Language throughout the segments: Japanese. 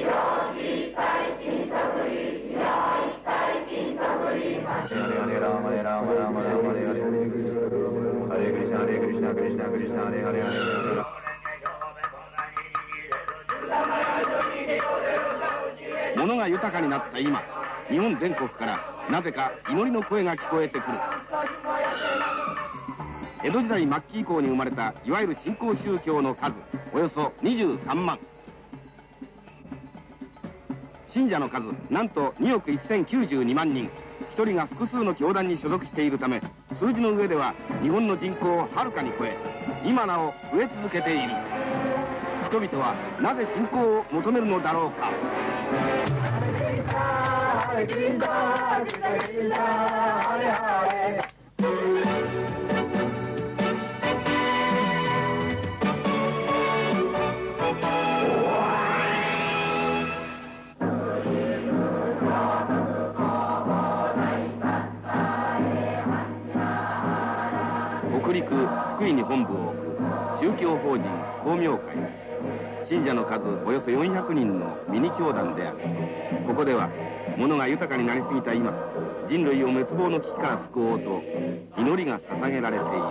物が豊かになった今、日本全国からなぜか祈りの声が聞こえてくる。江戸時代末期以降に生まれたいわゆる新興宗教の数、およそ23万。信者の数なんと2億1092万人。一人が複数の教団に所属しているため、数字の上では日本の人口をはるかに超え、今なお増え続けている。人々はなぜ信仰を求めるのだろうか。北陸福井に本部を置く宗教法人光明会。信者の数およそ400人のミニ教団である。ここでは物が豊かになりすぎた今、人類を滅亡の危機から救おうと祈りが捧げられている。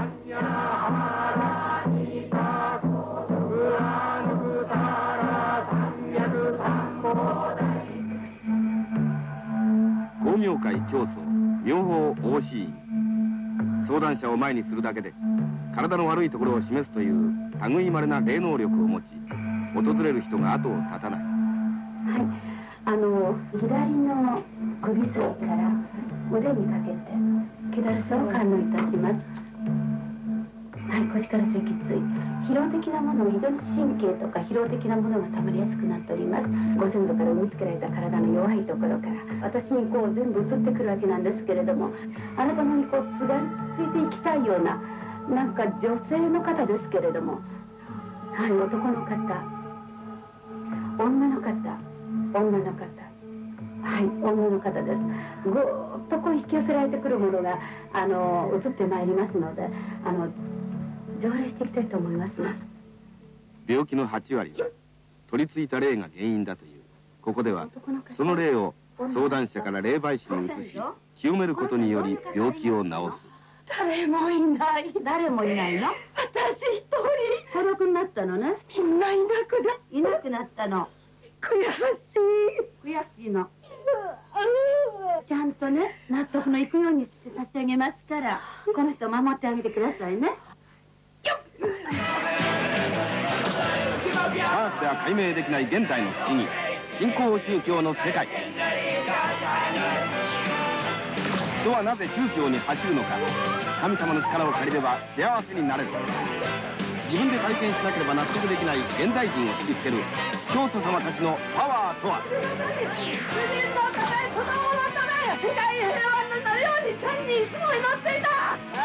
光明会教祖妙法大師院。相談者を前にするだけで体の悪いところを示すという類いまれな霊能力を持ち、訪れる人が後を絶たない。 はい、左の首筋から腕にかけて気だるさを感応いたします。はい、腰から脊椎、疲労的なもの、異常神経とか疲労的なものがたまりやすくなっております。ご先祖から産みつけられた体の弱いところから私にこう全部移ってくるわけなんですけれども、あなたのにこうすがりついていきたいような、なんか女性の方ですけれども、はい、男の方、女の方、女の方、はい、女の方です。ぐーっとこう引き寄せられてくるものが移ってまいりますので、条例していきたいと思いますが、 病気の8割は取り付いた霊が原因だという。ここではその霊を相談者から霊媒師に移し、清めることにより病気を治す。 誰もいない。誰もいないの？私一人。孤独になったのね。みんないなくなったの。悔しいの。ちゃんとね、納得のいくようにして差し上げますから、この人を守ってあげてくださいね。 科学では解明できない現代の不思議、新興宗教の世界。人はなぜ宗教に走るのか。神様の力を借りれば幸せになれる。自分で体験しなければ納得できない現代人を突きつける教祖様たちのパワーとは。主人のため、子供のため、世界平和になるように天にいつも祈っていた。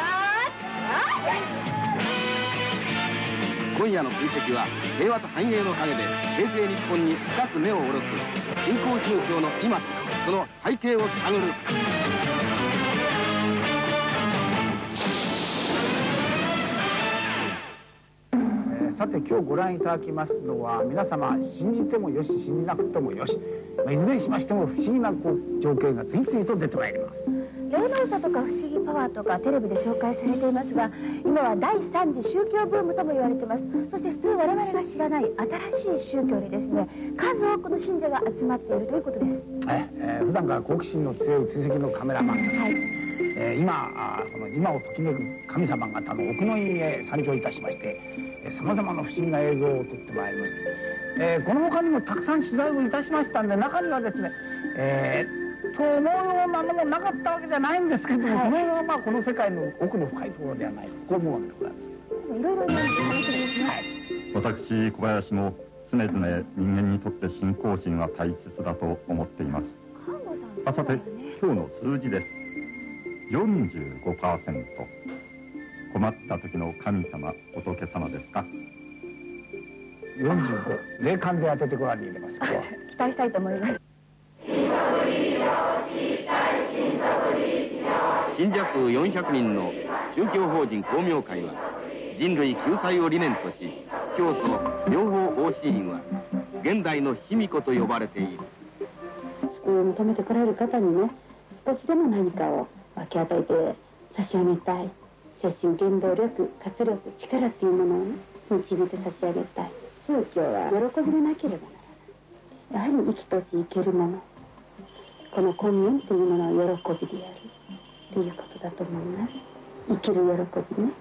今夜の追跡は平和と繁栄の陰で平成日本に深く根を下ろす新興宗教の今とその背景を探る。 さて今日ご覧いただきますのは、皆様信じてもよし信じなくてもよし、いずれにしましても不思議な情景が次々と出てまいります。 霊能者とか不思議パワーとかテレビで紹介されていますが、今は第3次宗教ブームとも言われています。そして普通我々が知らない新しい宗教にですね、数多くの信者が集まっているということです。 普段から好奇心の強い追跡のカメラマンがですね、今をときめく神様方の奥の院へ参上いたしまして、さまざまな不思議な映像を撮ってまいりまして、この他にもたくさん取材をいたしましたんで、中にはですね、と思うようなのもなかったわけじゃないんですけれども、その辺はこの世界の奥の深いところではないと思うわけでございます。 いろいろな話ですね。 私小林も常々人間にとって信仰心は大切だと思っています。さて今日の数字です。45%。困った時の神様、仏様ですか。 45、霊感で当ててごらんに入れます。 期待したいと思います。 信者数400人の宗教法人光明会は人類救済を理念とし、教祖妙法大師院は現現代の卑弥呼と呼ばれている。 救いを求めてこられる方にね、少しでも何かを分け与えて差し上げたい。精神原動力、活力、力っていうものをね、導いて差し上げたい。宗教は喜びでなければならない。やはり生きとし生けるもの、この根源というものは喜びであるということだと思います。生きる喜びね。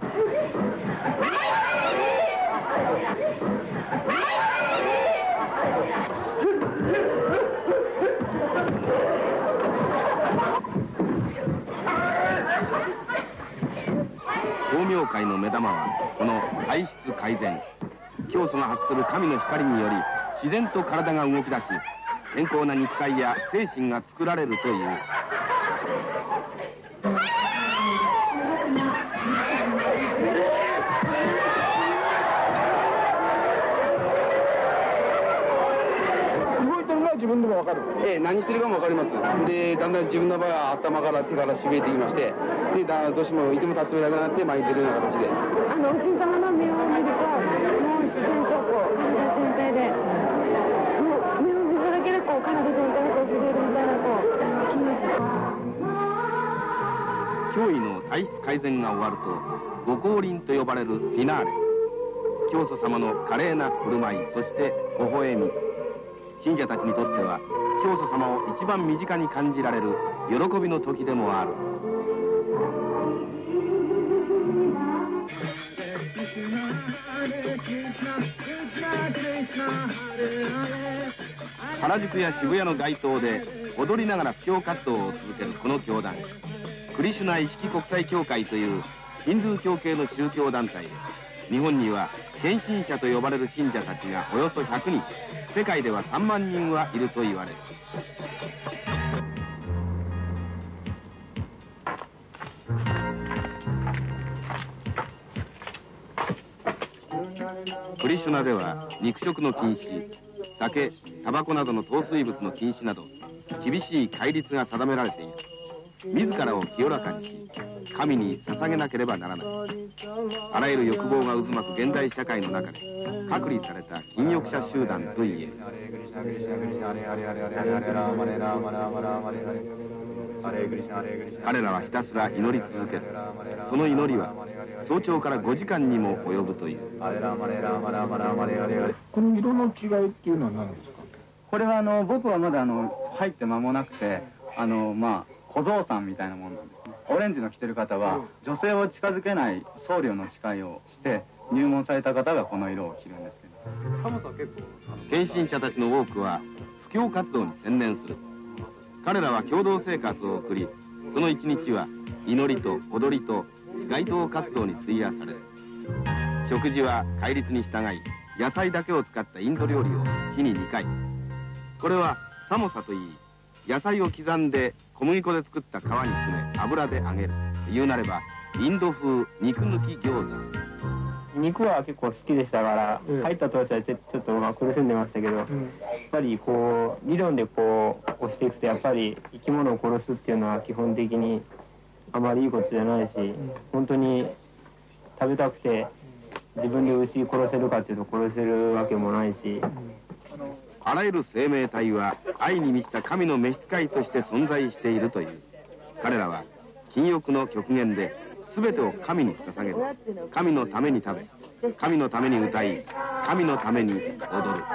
光明会の目玉はこの体質改善。教祖が発する神の光により自然と体が動き出し、健康な肉体や精神が作られるという。 自分でも分かる。 何してるかも分かります。で、だんだん自分の場合は頭から手からしびれてきまして、で、どうしてもいても立ってもいなくなって前に出るような形で。 お神様の目を見ると、もう自然とこう体全体で、もう目を見ただけでこう体全体がこう震えるみたいなこう気がする。 教医の体質改善が終わると、ご降臨と呼ばれるフィナーレ。教祖様の華麗な振る舞い、そして微笑み。信者たちにとっては教祖様を一番身近に感じられる喜びの時でもある。原宿や渋谷の街頭で踊りながら布教活動を続けるこの教団、クリシュナ意識国際協会というヒンドゥー教系の宗教団体で、日本には献身者と呼ばれる信者たちがおよそ100人、世界では3万人はいると言われる。クリシュナでは肉食の禁止、酒、タバコなどの糖水物の禁止など厳しい戒律が定められている。自らを清らかにし神に捧げなければならない。あらゆる欲望が渦巻く現代社会の中で隔離された禁欲者集団といえる。彼らはひたすら祈り続ける。その祈りは早朝から5時間にも及ぶという。 この色の違いっていうのは何ですか？ これは僕はまだ入って間もなくて、小僧さんみたいなものなんですね。オレンジの着てる方は女性を近づけない僧侶の誓いをして入門された方がこの色を着るんですけど、 寒さ結構献身者たちの多くは布教活動に専念する。彼らは共同生活を送り、その一日は祈りと踊りと街頭活動に費やされる。食事は戒律に従い野菜だけを使ったインド料理を日に2回。これはサモサといい、野菜を刻んで小麦粉で作った皮に詰め油で揚げる。言うなればインド風肉抜き餃子。 肉は結構好きでしたから、入った当初はちょっと苦しんでましたけど、やっぱりこう理論でこう押していくと、やっぱり生き物を殺すっていうのは基本的にあまりいいことじゃないし、本当に食べたくて自分で牛殺せるかっていうと殺せるわけもないし。 あらゆる生命体は愛に満ちた神の召使いとして存在しているという。彼らは禁欲の極限で全てを神に捧げる。神のために食べ、神のために歌い、神のために踊る。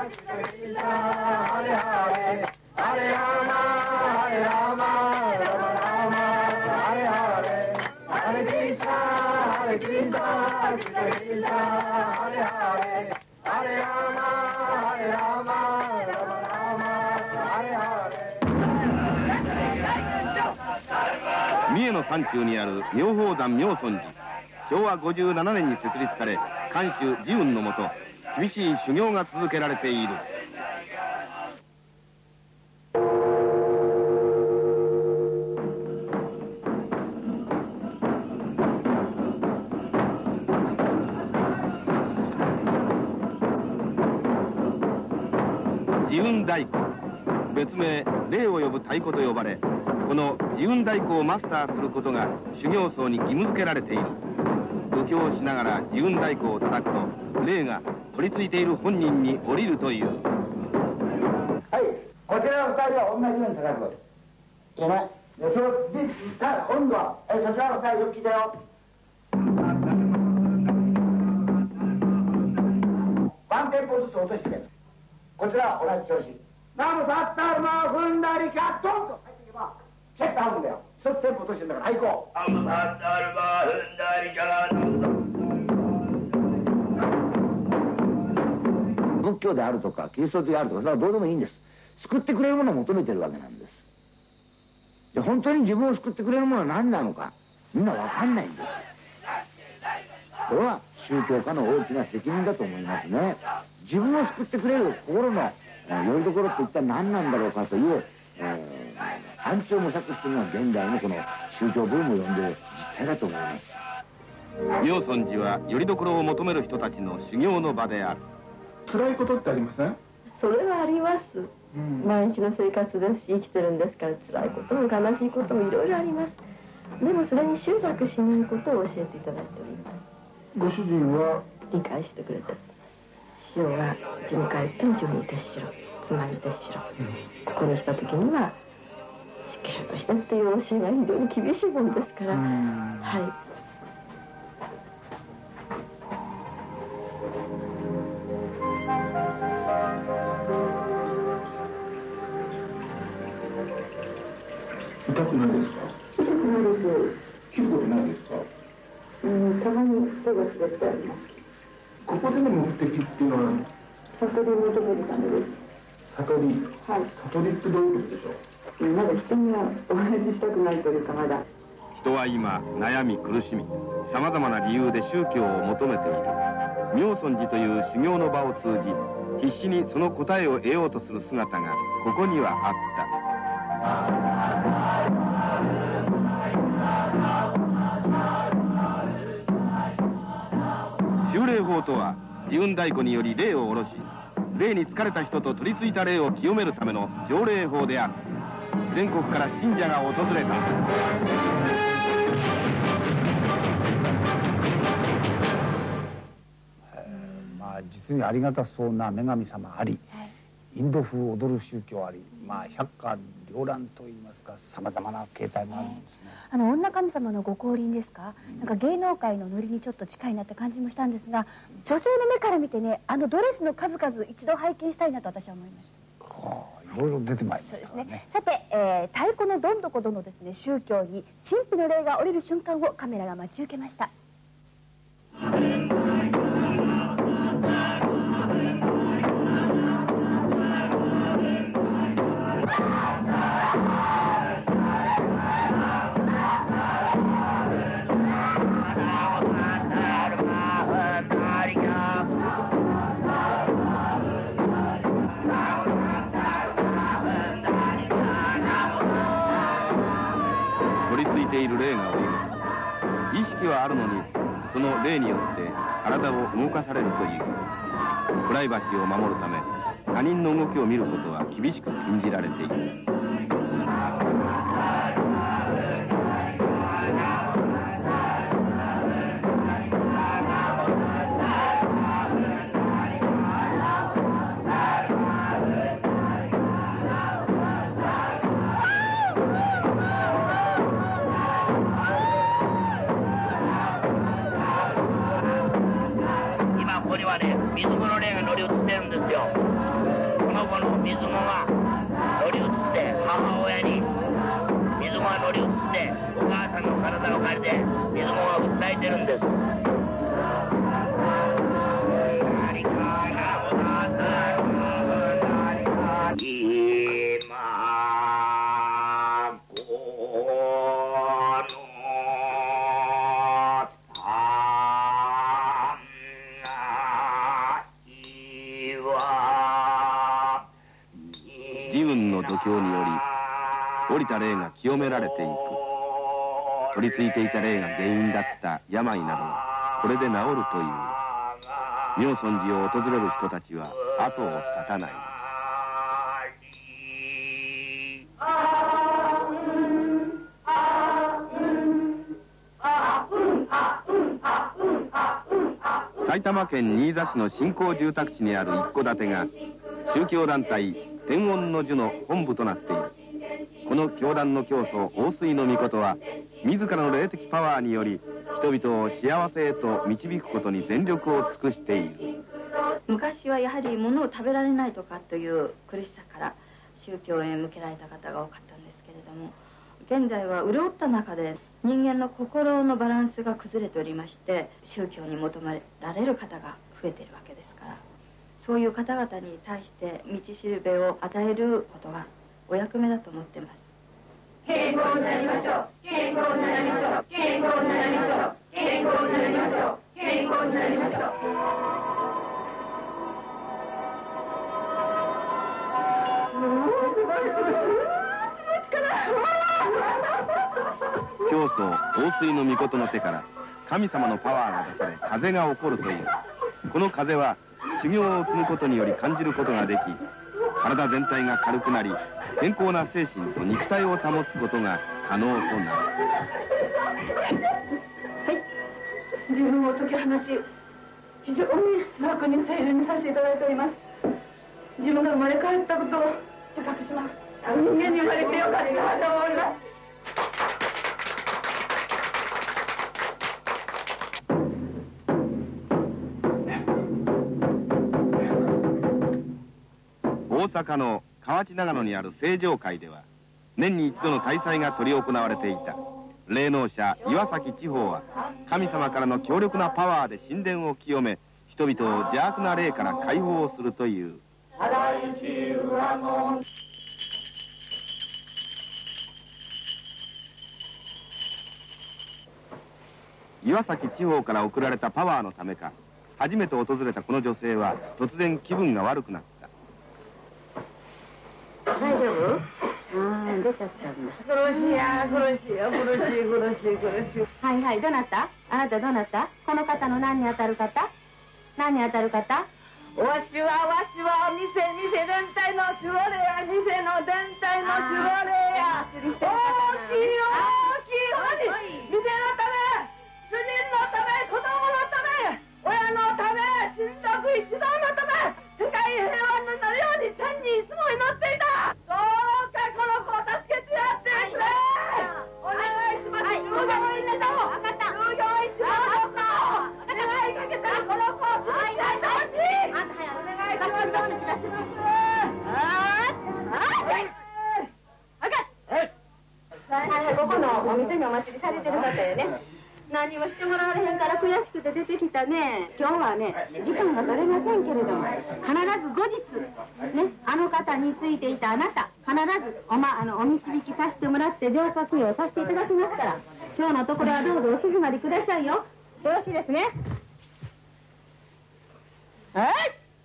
三重の山中にある妙法山妙尊寺。昭和57年に設立され、漢主慈雲のもと厳しい修行が続けられている。慈雲太鼓、別名霊を呼ぶ太鼓と呼ばれ、この慈雲太鼓をマスターすることが修行僧に義務付けられている。度胸しながら慈雲太鼓を叩くと霊が取り付いている本人に降りるという。 はい、こちらの2人は同じように叩く。いいね。で、さあ、今度は、そちらの2人よく聞いてよ。ワンテンポずつ落としてこちらは同じ調子。ナムサッタルマ踏んだりかドンと入っていけばチェッと合うんだよ。一つテンポ落としてんだから、はい、行こう。ナムサッタルマ踏んだりか仏教であるとかキリストであるとか、それはどうでもいいんです。救ってくれるものを求めてるわけなんです。で、本当に自分を救ってくれるものは何なのかみんな分かんないんです。これは宗教家の大きな責任だと思いますね。自分を救ってくれる心のよりどころって一体何なんだろうかという、暗地を模索しているのが現代のこの宗教ブームを呼んでいる実態だと思います。 妙尊寺はよりどころを求める人たちの修行の場である。 辛いことってありません？ それはあります、毎日の生活ですし、生きてるんですから、辛いことも悲しいこともいろいろあります。でもそれに執着しないことを教えていただいております。 ご主人は理解してくれております。師匠はうちに帰っても自分に徹しろ、妻に徹しろ、ここに来た時には出家者としてっていう教えが非常に厳しいものですから、はい。 痛くないですか？ 痛くないです。 切ることないですか？ たまに手が滑ってあります。 ここでの目的っていうのは悟りを求めるためです。 悟り。はい。悟りってどういうことでしょう？ まだ人にはお話ししたくないというか、まだ。 人は今悩み苦しみ、さまざまな理由で宗教を求めている。妙尊寺という修行の場を通じ、必死にその答えを得ようとする姿がここにはあった。修霊法とは、自運太鼓により霊を下ろし、霊に疲れた人と取り付いた霊を清めるための条霊法である。全国から信者が訪れた。 実にありがたそうな女神様あり、インド風踊る宗教あり、百花繚乱といいますか、さまざまな形態もあるんですね。 女神様のご降臨ですか、なんか芸能界のノリにちょっと近いなって感じもしたんですが、女性の目から見てね、ドレスの数々一度拝見したいなと私は思いました。 いろいろ出てまいりましたね。 そうですね。さて、太鼓のどんどこどのですね、宗教に神秘の霊が降りる瞬間をカメラが待ち受けました。 ている霊がおり、意識はあるのにその霊によって体を動かされるという。プライバシーを守るため他人の動きを見ることは厳しく禁じられている。 水子の霊が乗り移ってるんですよ。この子の水子が乗り移って母親に水子が乗り移ってお母さんの体を借りて水子が訴えてるんです。 度胸により降りた霊が清められていく。取り付いていた霊が原因だった病などはこれで治るという。妙尊寺を訪れる人たちは後を絶たない。埼玉県新座市の新興住宅地にある一戸建てが宗教団体天恩の樹の本部となっている。この教団の教祖大水の御は自らの霊的パワーにより人々を幸せへと導くことに全力を尽くしている。 昔はやはり物を食べられないとかという苦しさから宗教へ向けられた方が多かったんですけれども、現在は潤った中で人間の心のバランスが崩れておりまして、宗教に求められる方が増えているわけですから、そういう方々に対して道しるべを与えることがお役目だと思ってます。 健康になりましょう、健康になりましょう、健康になりましょう、健康になりましょう、健康になりましょう。 教祖大水の御の手から神様のパワーが出され風が起こるという。この風は修行を積むことにより感じることができ、体全体が軽くなり健康な精神と肉体を保つことが可能となる。 はい、自分を解き放し非常に楽に清廉にさせていただいております。自分が生まれ変わったことを自覚します。人間に生まれてよかったと思います。 大阪の河内長野にある成城会では年に一度の大祭が執り行われていた。霊能者岩崎地方は神様からの強力なパワーで神殿を清め、人々を邪悪な霊から解放するという。岩崎地方から送られたパワーのためか、初めて訪れたこの女性は突然気分が悪くなった。 大丈夫？出ちゃったんだ。 苦しいや、苦しいよ、苦しい、苦しい、苦しい。 はいはい、どなた？あなたどなた？この方の何に当たる方？何に当たる方？ わしは店全体の守護霊や、店の全体の守護霊や。大きい大きい鬼、店のため、主人のため、子供のため、親のため、親族一同のため、世界平和になるように天にいつも祈っていた。どうかこの子を助けてやってくれ。お願いします。従業員でしょ。従業員一同の子お願いかけたらこの子を助けてやってほしい。お願いします。ここのお店にお祭りされてる方やね。何もしてもらわれへんから悔しくて出てきたね。今日はね、時間が取れませんけれども、必ず後日ね、あの方についていたあなた、必ずお導きさせてもらって浄化供養させていただきますから、今日のところはどうぞお静まりくださいよ。よろしいですね。はい。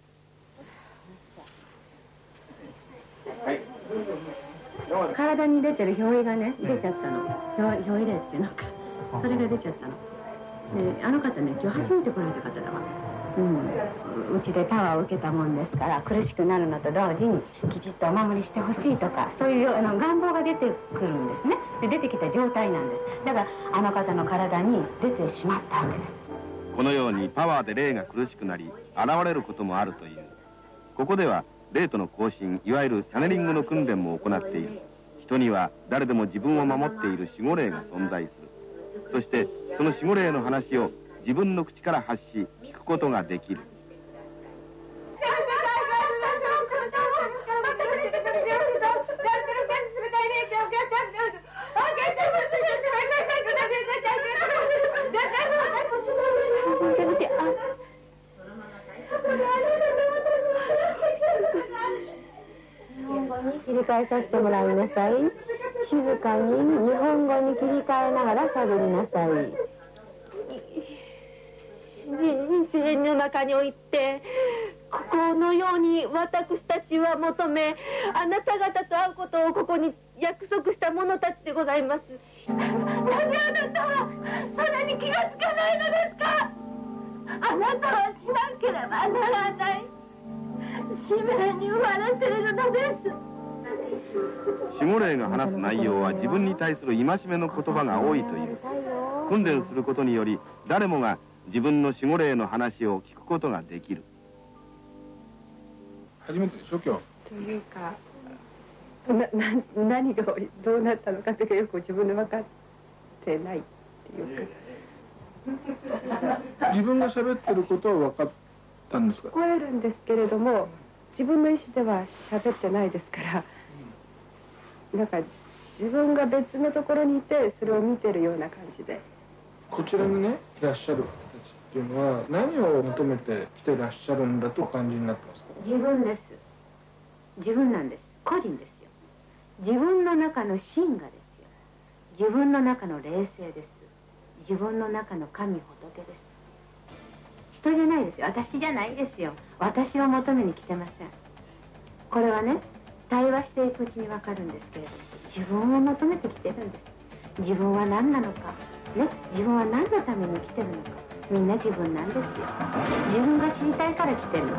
体に出てる表意がね、出ちゃったの。表入れっていうのか。それが出ちゃったの。で、あの方ね、今日初めて来られた方だわ。うちでパワーを受けたもんですから、苦しくなるのと同時にきちっとお守りしてほしいとか、そういう願望が出てくるんですね。で、出てきた状態なんです。だからあの方の体に出てしまったわけです。 このようにパワーで霊が苦しくなり現れることもあるという。ここでは霊との交信、いわゆるチャネリングの訓練も行っている。人には誰でも自分を守っている守護霊が存在する。そしてその守護霊の話を自分の口から発し聞くことができる。 日本語に切り替えさせてもらいなさい。静かに日本語に切り替えながら喋りなさい。 人生の中においてこのように私たちは求め、あなた方と会うことをここに約束した者たちでございます。なぜあなたはそれに気がつかないのですか。あなたはしなければならない使命に生まれているのです。 守護霊が話す内容は自分に対する戒めの言葉が多いという。訓練することにより誰もが自分の守護霊の話を聞くことができる。 初めてでしょ今日。 というか何がどうなったのかというかよく自分で分かってないっていうか。 自分が喋ってることは分かったんですか？ 聞こえるんですけれども自分の意思では喋ってないですから、なんか自分が別のところにいてそれを見てるような感じで。 こちらにねいらっしゃる方たちっていうのは何を求めて来てらっしゃるんだとお感じになってますか？ 自分です。自分なんです。個人ですよ。自分の中の真我ですよ。自分の中の霊性です。自分の中の神仏です。人じゃないですよ。私じゃないですよ。私を求めに来てません。これはね対話していくうちに分かるんですけれども、自分を求めてきてるんです。自分は何なのかね、自分は何のために来てるのか、みんな自分なんですよ。自分が知りたいから来てるの。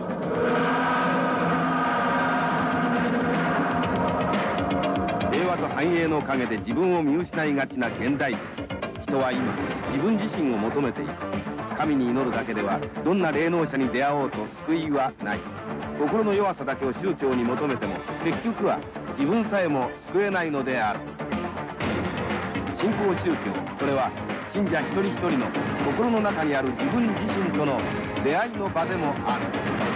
平和と繁栄の陰で自分を見失いがちな現代人は今自分自身を求めている。神に祈るだけではどんな霊能者に出会おうと救いはない。心の弱さだけを宗教に求めても結局は自分さえも救えないのである。信仰宗教、それは信者一人一人の心の中にある自分自身との出会いの場でもある。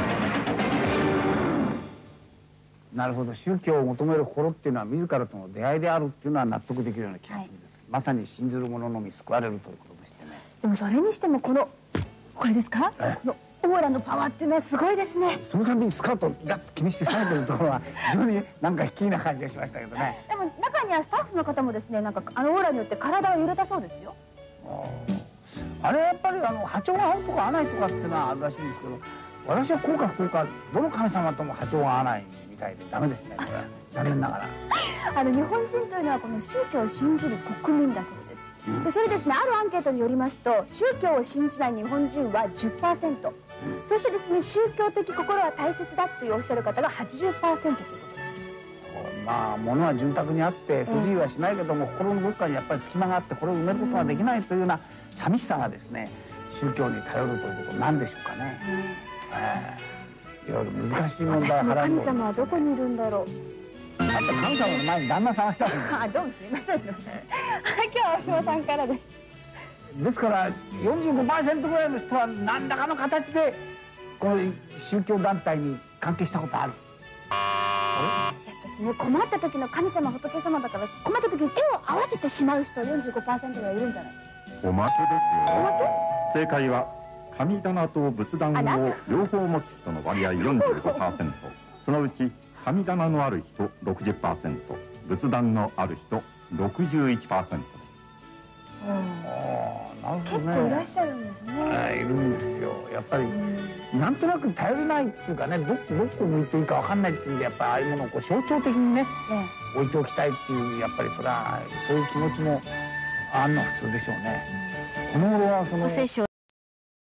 なるほど、宗教を求める心っていうのは自らとの出会いであるっていうのは納得できるような気がするんです、まさに信ずる者のみ救われるということでしてね。 でもそれにしてもこれですか、このオーラのパワーっていうのはすごいですね。 そのたびにスカートをジャッと気にして下げてるところは非常になんか卑近な感じがしましたけどね。 でも中にはスタッフの方もですね、なんかあのオーラによって体が揺れたそうですよ。 あれやっぱり波長が合うとか合わないとかっていうのはあるらしいんですけど、私は幸か不幸かどの神様とも波長が合わないみたいでダメですね、これは残念ながら。 日本人というのはこの宗教を信じる国民だそうです。でそれですね、あるアンケートによりますと宗教を信じない日本人は 10%、そしてですね宗教的心は大切だというおっしゃる方が 80% ということです。 まあ物は潤沢にあって不自由はしないけども、心のどっかにやっぱり隙間があってこれを埋めることができないというような寂しさがですね宗教に頼るということなんでしょうかね。いろいろ難しい問題私の神様はどこにいるんだろう。 あと神様の前に旦那探した方どうもすみません。今日は大島さんからです。 ですから 45% ぐらいの人は何らかの形でこの宗教団体に関係したことある。 ですね、困った時の神様仏様だから困った時に手を合わせてしまう人 45% がいるんじゃないですか。 おまけですよ。正解は神棚と仏壇を両方持つ人の割合 45%、 そのうち神棚のある人 60%、 仏壇のある人 61% です。 なるほどね。 結構いらっしゃるんですね。 いるんですよ。やっぱりなんとなく頼りないっていうかね、どこ向いていいか分かんないっていうんで、やっぱりああいうものをこう象徴的にね、置いておきたいっていう、やっぱりそれはそういう気持ちもあんの普通でしょうね。この頃はその